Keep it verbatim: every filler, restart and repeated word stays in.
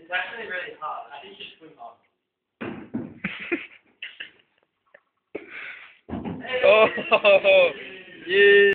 It's actually really hard. I think you should swing off. Oh, yeah.